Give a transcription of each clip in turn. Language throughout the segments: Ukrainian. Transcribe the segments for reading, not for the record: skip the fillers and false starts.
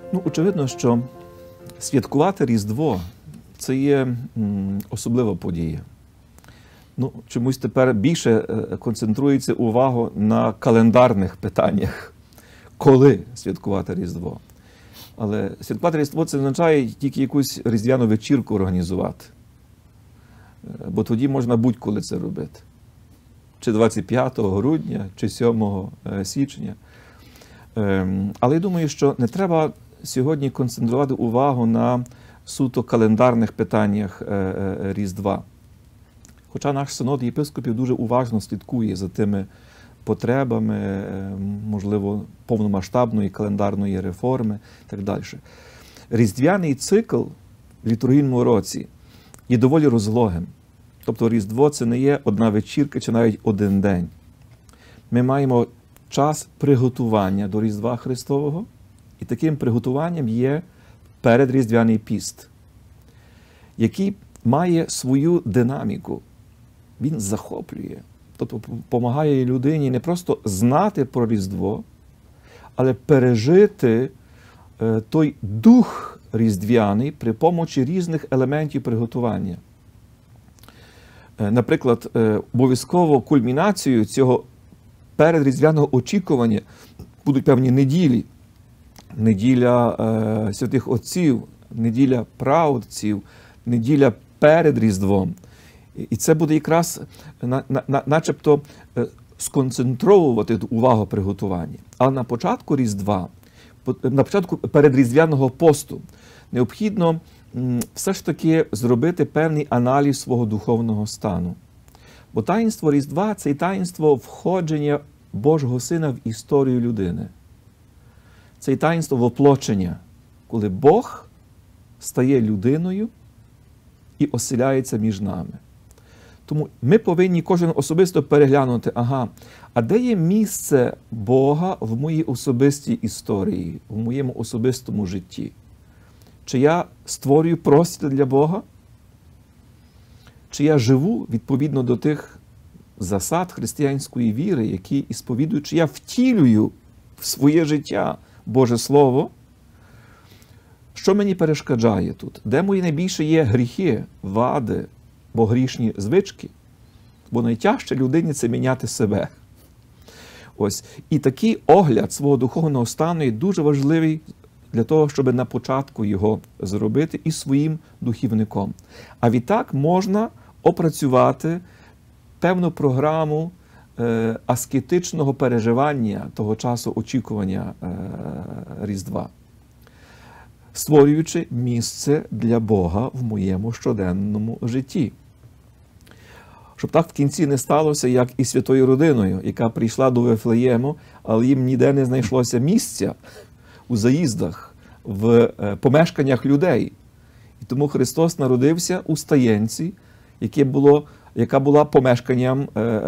Ну, очевидно, що святкувати Різдво – це є особлива подія. Ну, чомусь тепер більше концентрується увага на календарних питаннях, коли святкувати Різдво. Але святкувати Різдво – це означає тільки якусь різдвяну вечірку організувати. Бо тоді можна будь-коли це робити. Чи 25 грудня, чи 7 січня. Але я думаю, що не треба сьогодні концентрувати увагу на суто календарних питаннях Різдва. Хоча наш синод єпископів дуже уважно слідкує за тими потребами, можливо, повномасштабної календарної реформи і так далі. Різдвяний цикл в літургійному році є доволі розлогим. Тобто Різдво – це не є одна вечірка чи навіть один день. Ми маємо час приготування до Різдва Христового, і таким приготуванням є передріздвяний піст, який має свою динаміку. Він захоплює, тобто допомагає людині не просто знати про Різдво, але пережити той дух різдвяний при помочі різних елементів приготування. Наприклад, обов'язково кульмінацією цього передріздвяного очікування будуть певні неділі. Неділя святих отців, неділя праотців, неділя перед Різдвом. І це буде якраз начебто сконцентровувати увагу приготування. Але на початку Різдва, на початку передріздвяного посту необхідно все ж таки зробити певний аналіз свого духовного стану. Бо таїнство Різдва – це і таїнство входження Божого Сина в історію людини. Це і таїнство воплочення, коли Бог стає людиною і оселяється між нами. Тому ми повинні кожен особисто переглянути, а де є місце Бога в моїй особистій історії, в моєму особистому житті? Чи я створюю простір для Бога? Чи я живу відповідно до тих засад християнської віри, які і сповідують, чи я втілюю в своє життя Боже Слово? Що мені перешкоджає тут? Де мої найбільше є гріхи, вади, бо грішні звички? Бо найтяжче людині – це міняти себе. Ось. І такий огляд свого духовного стану є дуже важливий для того, щоб на початку його зробити і своїм духівником. А відтак можна опрацювати певну програму аскетичного переживання того часу очікування Різдва, створюючи місце для Бога в моєму щоденному житті. Щоб так в кінці не сталося, як і святою родиною, яка прийшла до Вифлеєму, але їм ніде не знайшлося місця у заїздах, в помешканнях людей. І тому Христос народився у стаєнці, яка була помешканням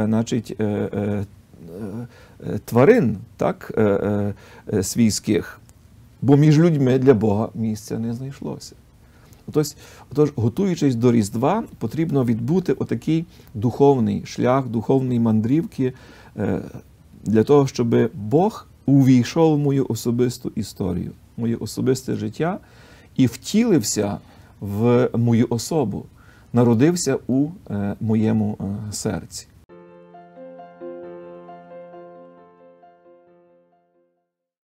тварин, так, свійських, бо між людьми для Бога місця не знайшлося. Отож, готуючись до Різдва, потрібно відбути отакий духовний шлях, духовної мандрівки для того, щоб Бог увійшов в мою особисту історію, в моє особисте життя і втілився в мою особу, народився у моєму серці.